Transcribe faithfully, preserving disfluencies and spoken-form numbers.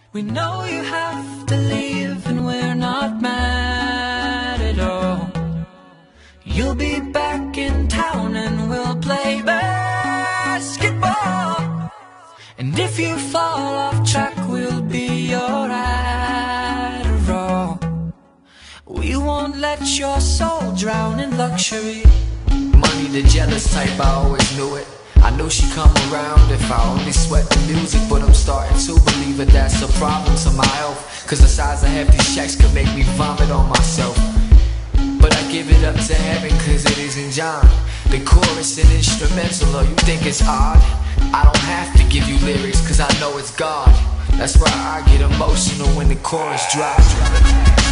We know you have to leave and we're not mad at all. You'll be back in town and we'll play basketball. And if you fall off track, we'll be your Adderall. We won't let your soul drown in luxury. Money the jealous type, I always knew it. I knew she'd come around if I only sweat the music. But I'm starting to believe that that's a problem to my health, cause the size of hefty checks could make me vomit on myself. But I give it up to heaven cause it isn't John. The chorus and instrumental, or you think it's odd? I don't have to give you lyrics cause I know it's God. That's why I get emotional when the chorus drops.